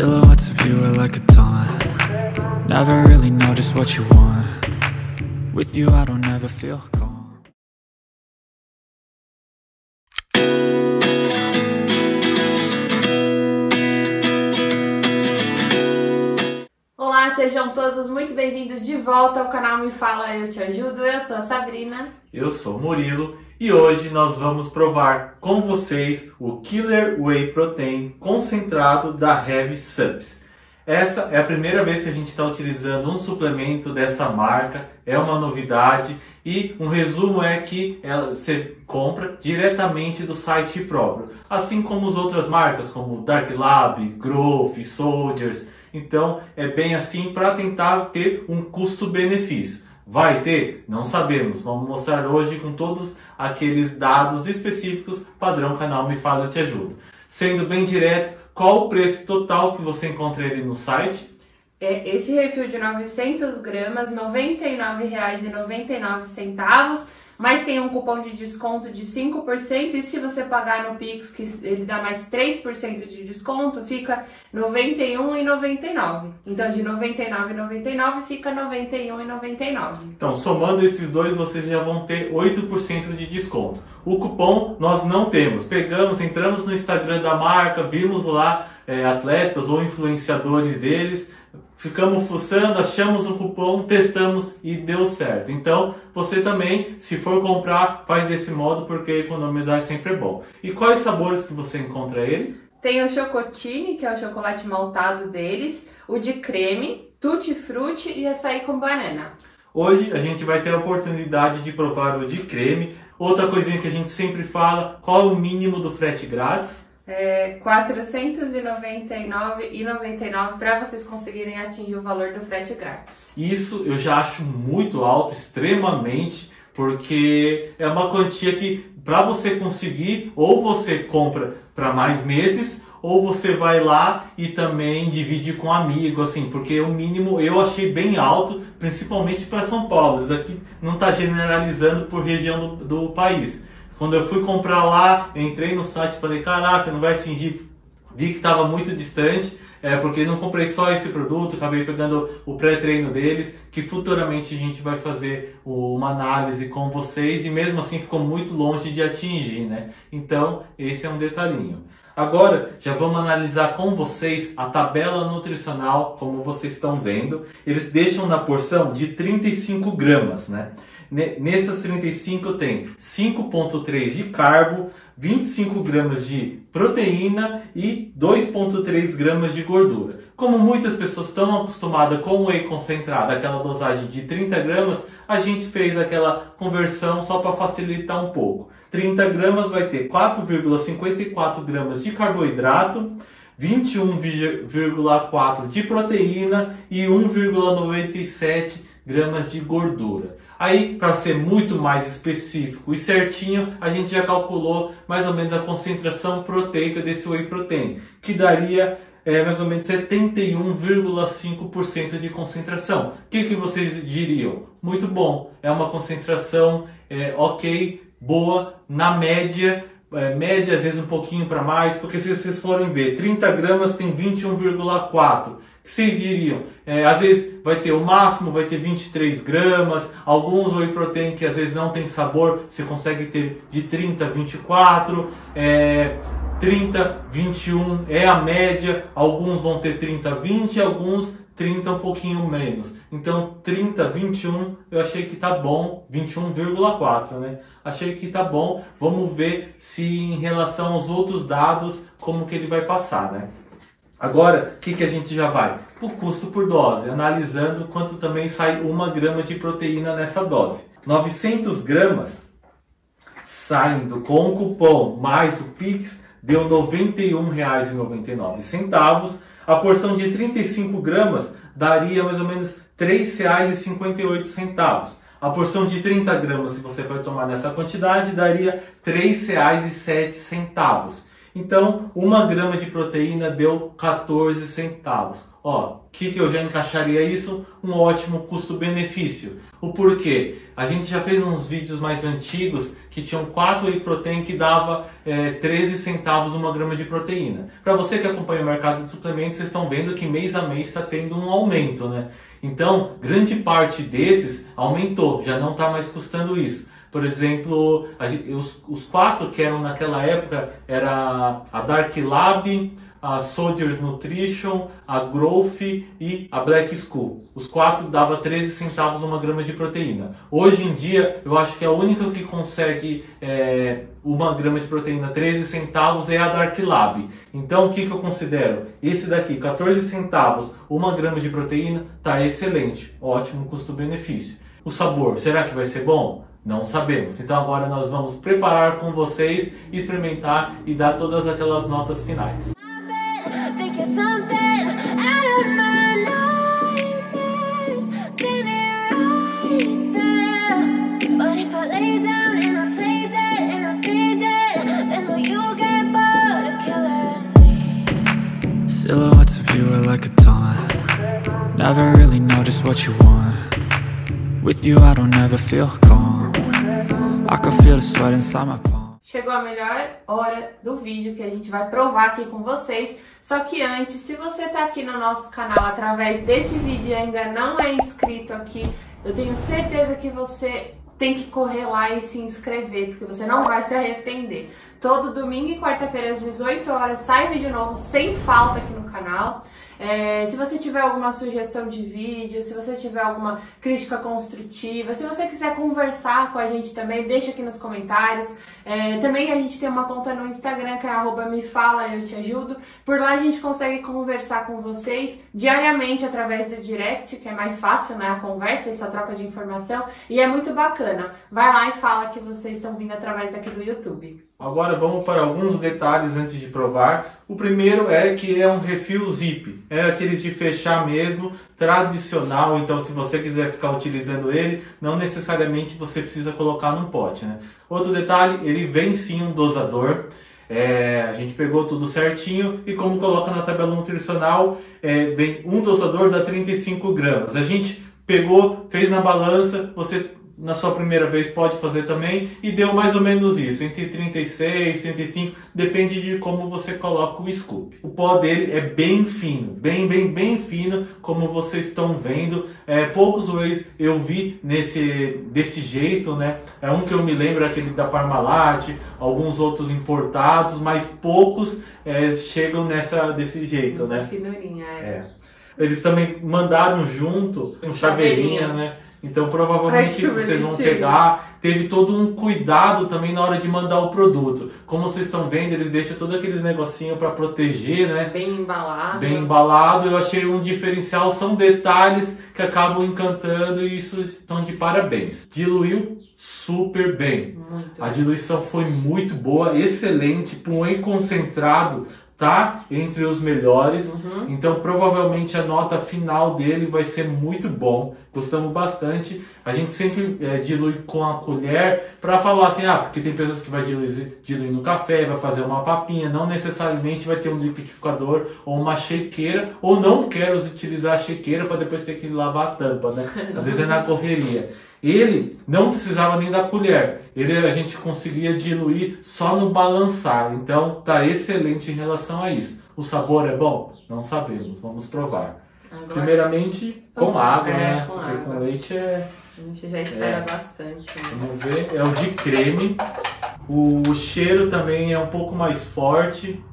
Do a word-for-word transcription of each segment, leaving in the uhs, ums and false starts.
Silhouettes of you are like a taunt. Never really know just what you want. With you I don't ever feel calm. Olá, sejam todos muito bem-vindos de volta ao canal Me Fala, Eu Te Ajudo. Eu sou a Sabrina. Eu sou o Murilo e hoje nós vamos provar com vocês o Killer Whey Protein concentrado da Heavy Subs. Essa é a primeira vez que a gente está utilizando um suplemento dessa marca, é uma novidade e um resumo é que ela, você compra diretamente do site próprio, assim como as outras marcas como Dark Lab, Growth, Soldiers. Então é bem assim para tentar ter um custo-benefício. Vai ter? Não sabemos. Vamos mostrar hoje com todos aqueles dados específicos padrão canal Me Fala Eu Te Ajudo. Sendo bem direto, qual o preço total que você encontra ele no site? É, esse refil de novecentas gramas, noventa e nove reais e noventa e nove centavos, mas tem um cupom de desconto de cinco por cento e se você pagar no Pix, que ele dá mais três por cento de desconto, fica noventa e um reais e noventa e nove centavos. Então de noventa e nove reais e noventa e nove centavos fica noventa e um reais e noventa e nove centavos. Então somando esses dois vocês já vão ter oito por cento de desconto. O cupom nós não temos. Pegamos, entramos no Instagram da marca, vimos lá é, atletas ou influenciadores deles, ficamos fuçando, achamos o cupom, testamos e deu certo. Então, você também, se for comprar, faz desse modo, porque economizar sempre é bom. E quais sabores que você encontra ele? Tem o Chocotine, que é o chocolate maltado deles, o de creme, tutti frutti e açaí com banana. Hoje a gente vai ter a oportunidade de provar o de creme. Outra coisinha que a gente sempre fala, qual é o mínimo do frete grátis? É quatrocentos e noventa e nove reais e noventa e nove centavos para vocês conseguirem atingir o valor do frete grátis. Isso eu já acho muito alto, extremamente, porque é uma quantia que para você conseguir, ou você compra para mais meses, ou você vai lá e também divide com um amigo, assim, porque o mínimo eu achei bem alto, principalmente para São Paulo. Isso aqui não está generalizando por região do, do país. Quando eu fui comprar lá, eu entrei no site e falei, caraca, não vai atingir. Vi que estava muito distante, é, porque não comprei só esse produto, acabei pegando o pré-treino deles, que futuramente a gente vai fazer uma análise com vocês, e mesmo assim ficou muito longe de atingir, né? Então, esse é um detalhinho. Agora, já vamos analisar com vocês a tabela nutricional, como vocês estão vendo. Eles deixam na porção de trinta e cinco gramas, né? Nessas trinta e cinco tem cinco vírgula três de carbo, vinte e cinco gramas de proteína e dois vírgula três gramas de gordura. Como muitas pessoas estão acostumadas com o whey concentrado, aquela dosagem de trinta gramas, a gente fez aquela conversão só para facilitar um pouco. trinta gramas vai ter quatro vírgula cinquenta e quatro gramas de carboidrato, vinte e um vírgula quatro de proteína e um vírgula noventa e sete gramas de gordura. Aí, para ser muito mais específico e certinho, a gente já calculou mais ou menos a concentração proteica desse whey protein, que daria é, mais ou menos setenta e um vírgula cinco por cento de concentração. O que, que vocês diriam? Muito bom, é uma concentração é, ok, boa, na média, é, média às vezes um pouquinho para mais, porque se vocês forem ver, trinta gramas tem vinte e um vírgula quatro. O que vocês diriam? É, às vezes vai ter o máximo, vai ter vinte e três gramas, alguns whey protein que às vezes não tem sabor, você consegue ter de trinta a vinte e quatro, é, trinta, vinte e um é a média, alguns vão ter trinta a vinte, alguns trinta um pouquinho menos. Então trinta, vinte e um eu achei que tá bom, vinte e um vírgula quatro, né? Achei que tá bom. Vamos ver se em relação aos outros dados como que ele vai passar, né? Agora, o que, que a gente já vai? O custo por dose, analisando quanto também sai uma grama de proteína nessa dose. novecentas gramas saindo com o cupom mais o Pix, deu noventa e um reais e noventa e nove centavos. A porção de trinta e cinco gramas daria mais ou menos três reais e cinquenta e oito centavos. A porção de trinta gramas, se você for tomar nessa quantidade, daria três reais e sete centavos. Então, uma grama de proteína deu quatorze centavos. Ó, o que, que eu já encaixaria isso? Um ótimo custo-benefício. O porquê? A gente já fez uns vídeos mais antigos que tinham quatro whey protein que dava é, treze centavos uma grama de proteína. Para você que acompanha o mercado de suplementos, vocês estão vendo que mês a mês está tendo um aumento, né? Então, grande parte desses aumentou, já não está mais custando isso. Por exemplo, a gente, os, os quatro que eram naquela época era a Dark Lab, a Soldiers Nutrition, a Growth e a Black School. Os quatro dava treze centavos uma grama de proteína. Hoje em dia, eu acho que a única que consegue é, uma grama de proteína treze centavos é a Dark Lab. Então, o que, que eu considero? Esse daqui, quatorze centavos, uma grama de proteína, tá excelente. Ótimo custo-benefício. O sabor, será que vai ser bom? Não sabemos. Então agora nós vamos preparar com vocês, experimentar e dar todas aquelas notas finais. Silhouettes of you are like a taunt. Never really know just what you want. With you I don't ever feel calm. I can feel the sweat inside my palm. Chegou a melhor hora do vídeo que a gente vai provar aqui com vocês. Só que antes, se você tá aqui no nosso canal através desse vídeo e ainda não é inscrito aqui, eu tenho certeza que você tem que correr lá e se inscrever, porque você não vai se arrepender. Todo domingo e quarta-feira às dezoito horas sai vídeo novo sem falta aqui no canal. É, se você tiver alguma sugestão de vídeo, se você tiver alguma crítica construtiva, se você quiser conversar com a gente também, deixa aqui nos comentários. É, também a gente tem uma conta no Instagram que é arroba me fala, eu te ajudo. Por lá a gente consegue conversar com vocês diariamente através do direct, que é mais fácil, né, a conversa, essa troca de informação, e é muito bacana. Vai lá e fala que vocês estão vindo através daqui do YouTube. Agora vamos para alguns detalhes antes de provar. O primeiro é que é um refil zip, é aqueles de fechar mesmo, tradicional, então se você quiser ficar utilizando ele, não necessariamente você precisa colocar num pote, né? Outro detalhe, ele vem sim um dosador, é, a gente pegou tudo certinho e como coloca na tabela nutricional, é, vem um dosador dá trinta e cinco gramas. A gente pegou, fez na balança, você na sua primeira vez pode fazer também e deu mais ou menos isso, entre trinta e seis, trinta e cinco, depende de como você coloca o scoop. O pó dele é bem fino, bem, bem, bem fino, como vocês estão vendo. É, poucos wheys eu vi nesse, desse jeito, né? É um que eu me lembro, aquele da Parmalat, alguns outros importados, mas poucos é, chegam nessa, desse jeito, Essa né? Finurinha, é. É. Eles também mandaram junto um chaveirinha, né? Então provavelmente Ai, vocês vão pegar, teve todo um cuidado também na hora de mandar o produto. Como vocês estão vendo, eles deixam todo aqueles negocinho para proteger, né? Bem embalado. Bem embalado, eu achei um diferencial, são detalhes que acabam encantando e isso estão de parabéns. Diluiu super bem. Muito. A diluição foi muito boa, excelente, para um whey concentrado. Tá entre os melhores, Uhum. Então provavelmente a nota final dele vai ser muito bom, gostamos bastante. A gente sempre é, dilui com a colher para falar assim, ah, porque tem pessoas que vai diluir, diluir no café, vai fazer uma papinha, não necessariamente vai ter um liquidificador ou uma shakeira, ou não quer utilizar a shakeira para depois ter que lavar a tampa, né? Às vezes é na correria. Ele não precisava nem da colher, ele a gente conseguia diluir só no balançar, então tá excelente em relação a isso. O sabor é bom? Não sabemos, vamos provar. Agora, primeiramente com água, é, né? com Porque água. com leite é... a gente já espera É. bastante. Né? Vamos ver, é o de creme. O cheiro também é um pouco mais forte.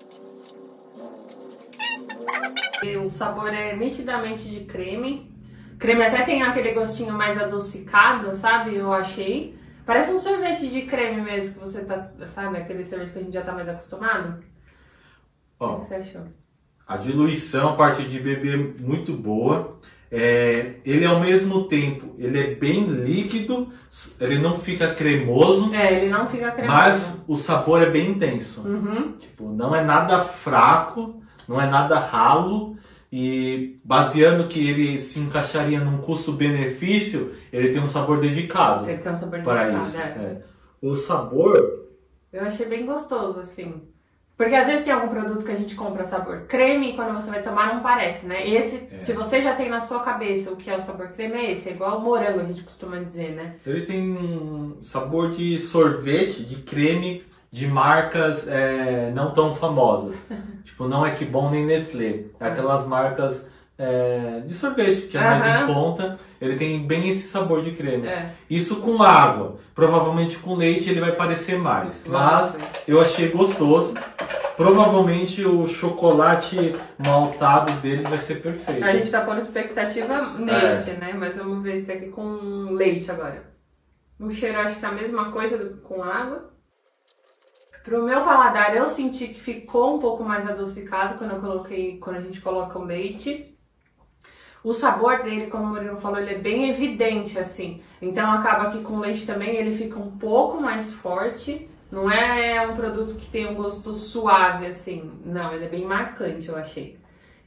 O sabor é nitidamente de creme. Creme até tem aquele gostinho mais adocicado, sabe? Eu achei. Parece um sorvete de creme mesmo, que você tá, sabe? Aquele sorvete que a gente já tá mais acostumado. Ó, O que você achou? a diluição, a parte de beber é muito boa. É, ele ao mesmo tempo, ele é bem líquido, ele não fica cremoso, É, ele não fica cremoso. mas o sabor é bem intenso. Uhum. Tipo, não é nada fraco, não é nada ralo. E baseando que ele se encaixaria num custo-benefício, ele tem um sabor dedicado Ele tem um sabor para delicado, isso. é. É. O sabor, Eu achei bem gostoso, assim. Porque às vezes tem algum produto que a gente compra sabor creme e quando você vai tomar não parece, né? Esse, é. se você já tem na sua cabeça o que é o sabor creme, é esse. É igual o morango, a gente costuma dizer, né? Ele tem um sabor de sorvete, de creme, de marcas é, não tão famosas. Tipo, não é Que Bom nem Nestlé. É aquelas marcas é, de sorvete, que é mais Aham. em conta. Ele tem bem esse sabor de creme. É. Isso com água. Provavelmente com leite ele vai parecer mais. Mas Nossa. eu achei gostoso. Provavelmente o chocolate maltado deles vai ser perfeito. A gente tá pondo expectativa nesse, é. né? Mas vamos ver esse aqui com leite agora. O cheiro acho que é a mesma coisa do, com água. Pro meu paladar eu senti que ficou um pouco mais adocicado quando eu coloquei, quando a gente coloca o leite. O sabor dele, como o Murilo falou, ele é bem evidente assim. Então acaba que com leite também ele fica um pouco mais forte. Não é um produto que tem um gosto suave, assim. Não, ele é bem marcante, eu achei.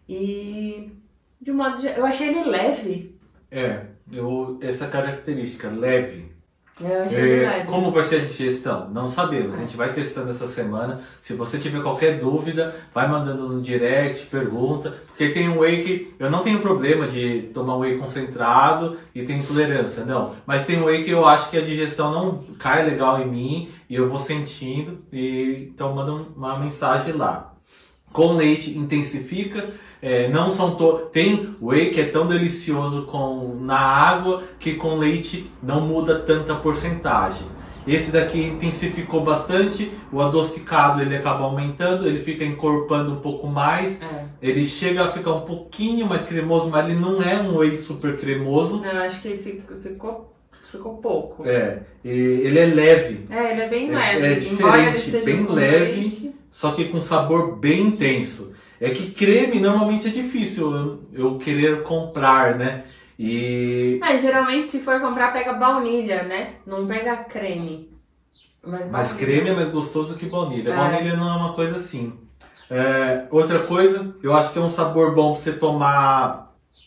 E, de um modo geral, eu achei ele leve. É, eu, essa característica, leve. Eu achei É, ele leve. como vai ser a digestão? Não sabemos. A gente vai testando essa semana. Se você tiver qualquer dúvida, vai mandando no direct, pergunta. Porque tem um whey que eu não tenho problema de tomar whey concentrado e tenho intolerância, não. Mas tem um whey que eu acho que a digestão não cai legal em mim e eu vou sentindo. E, então manda uma mensagem lá. Com leite intensifica. É, não são to... Tem whey que é tão delicioso com... na água que com leite não muda tanta porcentagem. Esse daqui intensificou bastante, o adocicado ele acaba aumentando, ele fica encorpando um pouco mais, É. ele chega a ficar um pouquinho mais cremoso, mas ele não é um whey super cremoso. Não, eu acho que ficou, ficou, ficou pouco. É, e ele é leve. É, ele é bem É- leve. é Embora ele diferente, esteja bem com leve. leite. Só que com sabor bem intenso. É que creme normalmente é difícil eu, eu querer comprar, né? E... É, geralmente se for comprar pega baunilha, né? Não pega creme. Mas, Mas baunilha- creme é mais gostoso que baunilha. É. Baunilha não é uma coisa assim. É, outra coisa, eu acho que é um sabor bom pra você tomar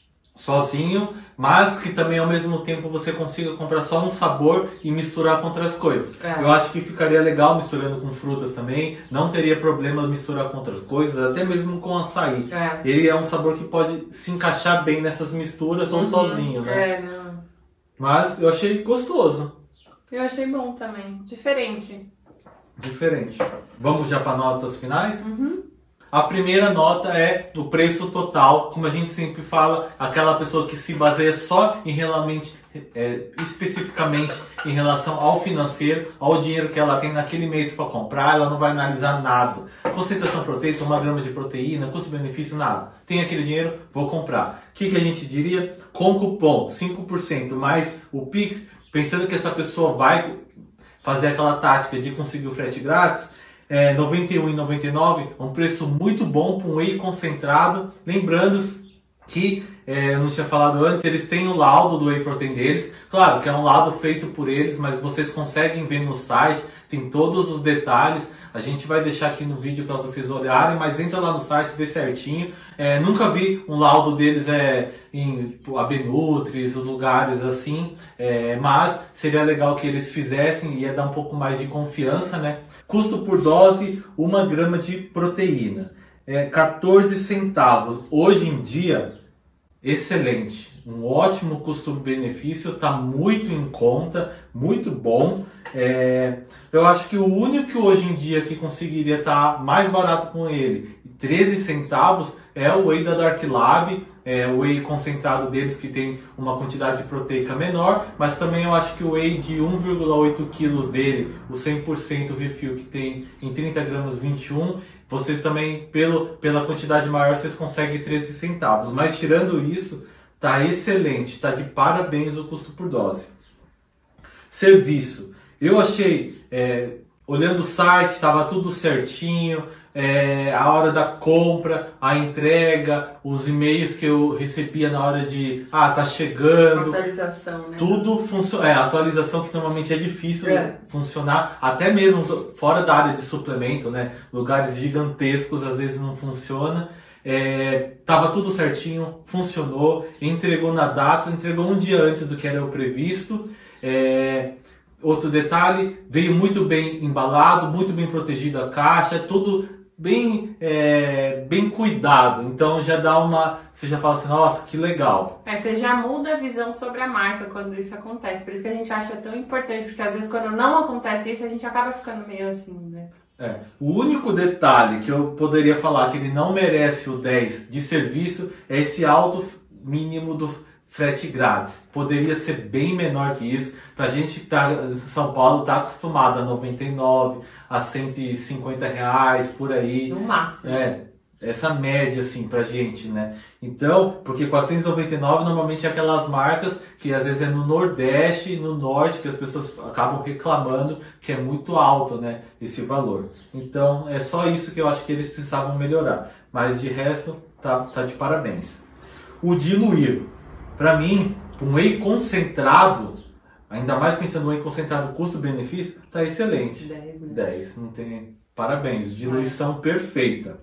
sozinho, mas que também ao mesmo tempo você consiga comprar só um sabor e misturar com outras coisas. É. Eu acho que ficaria legal misturando com frutas também, não teria problema misturar com outras coisas, até mesmo com açaí. É. Ele é um sabor que pode se encaixar bem nessas misturas ou Uhum. sozinho, né? É, não. Mas eu achei gostoso, Eu achei bom também. Diferente. diferente. Vamos já para notas finais? Uhum. A primeira nota é do preço total, como a gente sempre fala, aquela pessoa que se baseia só em realmente, é, especificamente em relação ao financeiro, ao dinheiro que ela tem naquele mês para comprar, ela não vai analisar nada. Concentração proteica, uma grama de proteína, custo-benefício, nada. Tem aquele dinheiro, vou comprar. O que, que a gente diria? Com cupom cinco por cento mais o Pix, pensando que essa pessoa vai fazer aquela tática de conseguir o frete grátis, é, noventa e um reais e noventa e nove centavos, um preço muito bom para um whey concentrado. Lembrando que, é, eu não tinha falado antes, eles têm o laudo do whey protein deles. Claro que é um laudo feito por eles, mas vocês conseguem ver no site, tem todos os detalhes. A gente vai deixar aqui no vídeo para vocês olharem, mas entra lá no site, vê certinho. É, nunca vi um laudo deles é, em Abenutris, os lugares assim, é, mas seria legal que eles fizessem, ia dar um pouco mais de confiança, né? Custo por dose, uma grama de proteína, é, quatorze centavos. Hoje em dia, excelente, um ótimo custo-benefício, está muito em conta, muito bom. É, eu acho que o único que hoje em dia que conseguiria estar mais barato com ele, treze centavos, é o whey da Dark Lab, é o whey concentrado deles que tem uma quantidade proteica menor, mas também eu acho que o whey de um vírgula oito quilos dele, o cem por cento refil que tem em trinta gramas vinte e um, vocês também, pelo, pela quantidade maior, vocês conseguem treze centavos. Mas tirando isso, tá excelente, tá de parabéns o custo por dose. Serviço. Eu achei, é, olhando o site, estava tudo certinho, é, a hora da compra, a entrega, os e-mails que eu recebia na hora de, ah, tá chegando. Atualização, né? Tudo funciona. É, a atualização que normalmente é difícil É. funcionar, até mesmo fora da área de suplemento, né? Lugares gigantescos às vezes não funciona. É, tava tudo certinho, funcionou, entregou na data, entregou um dia antes do que era o previsto. É, outro detalhe, veio muito bem embalado, muito bem protegido a caixa, tudo bem, é, bem cuidado. Então já dá uma... Você já fala assim, nossa, que legal. É, você já muda a visão sobre a marca quando isso acontece. Por isso que a gente acha tão importante, porque às vezes quando não acontece isso, a gente acaba ficando meio assim, né? É, o único detalhe que eu poderia falar que ele não merece o dez de serviço é esse alto mínimo do frete grátis. Poderia ser bem menor que isso. Pra gente que tá em São Paulo tá acostumado a noventa e nove, a cento e cinquenta reais por aí. No máximo. É, essa média assim pra gente, né? Então, porque quatrocentos e noventa e nove normalmente é aquelas marcas que às vezes é no Nordeste, no Norte, que as pessoas acabam reclamando que é muito alto, né, esse valor. Então, é só isso que eu acho que eles precisavam melhorar. Mas de resto, tá, tá de parabéns. O diluir, para mim, um whey concentrado, ainda mais pensando no whey concentrado custo-benefício, tá excelente. dez, né? dez, não tem... Parabéns, diluição perfeita.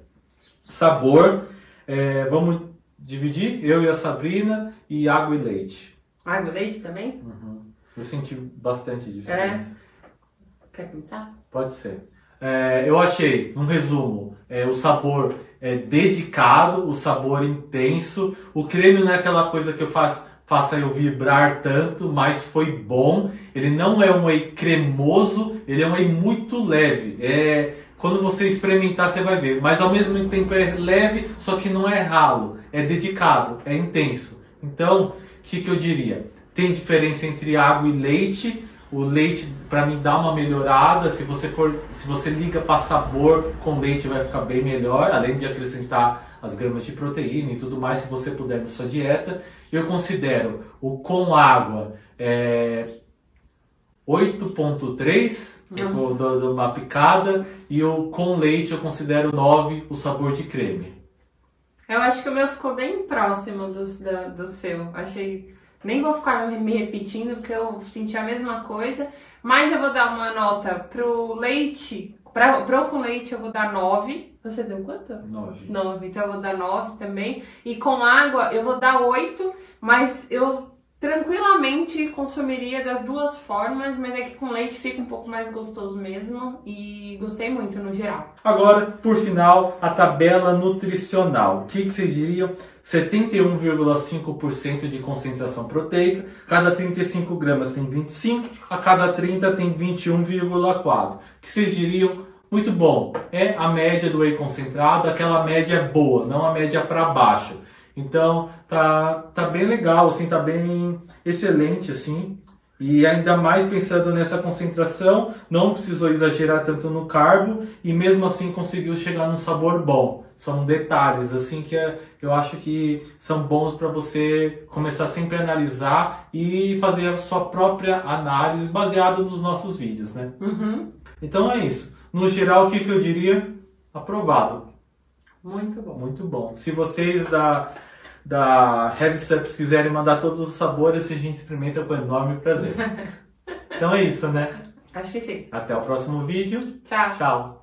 Sabor, é, vamos dividir, eu e a Sabrina, e água e leite. Água e leite também? Uhum. Eu senti bastante diferença. É. Quer começar? Pode ser. É, eu achei, num resumo, é, o sabor é, dedicado, o sabor intenso. O creme não é aquela coisa que eu faço, faça eu vibrar tanto, mas foi bom. Ele não é um whey cremoso, ele é um whey muito leve. É, quando você experimentar, você vai ver. Mas ao mesmo tempo é leve, só que não é ralo. É dedicado, é intenso. Então, o que, que eu diria? Tem diferença entre água e leite. O leite, para mim, dá uma melhorada. Se você for, se você liga para sabor, com leite vai ficar bem melhor. Além de acrescentar as gramas de proteína e tudo mais, se você puder na sua dieta. Eu considero o com água é, oito ponto três, eu dou uma picada. E o com leite eu considero nove, o sabor de creme. Eu acho que o meu ficou bem próximo do, da, do seu. Achei... Nem vou ficar me repetindo, porque eu senti a mesma coisa. Mas eu vou dar uma nota pro leite. Pra, pro com leite eu vou dar nove. Você deu quanto? nove. nove. Então eu vou dar nove também. E com água eu vou dar oito. Mas eu tranquilamente consumiria das duas formas. Mas é que com leite fica um pouco mais gostoso mesmo. E gostei muito no geral. Agora, por final, a tabela nutricional. O que, que vocês diriam? setenta e um vírgula cinco por cento de concentração proteica, cada trinta e cinco gramas tem vinte e cinco, a cada trinta tem vinte e um vírgula quatro. O que vocês diriam? Muito bom. É a média do whey concentrado, aquela média boa, não a média para baixo. Então, tá, tá bem legal, assim, tá bem excelente, assim. E ainda mais pensando nessa concentração, não precisou exagerar tanto no carbo e mesmo assim conseguiu chegar num sabor bom. São detalhes assim que eu acho que são bons para você começar sempre a analisar e fazer a sua própria análise baseado nos nossos vídeos, né? Uhum. Então é isso. No geral, o que, que eu diria? Aprovado. Muito bom. Muito bom. Se vocês da... da Heavy Sups quiserem mandar todos os sabores, a gente experimenta com enorme prazer. Então é isso, né? Acho que sim. Até o próximo vídeo. Tchau. Tchau.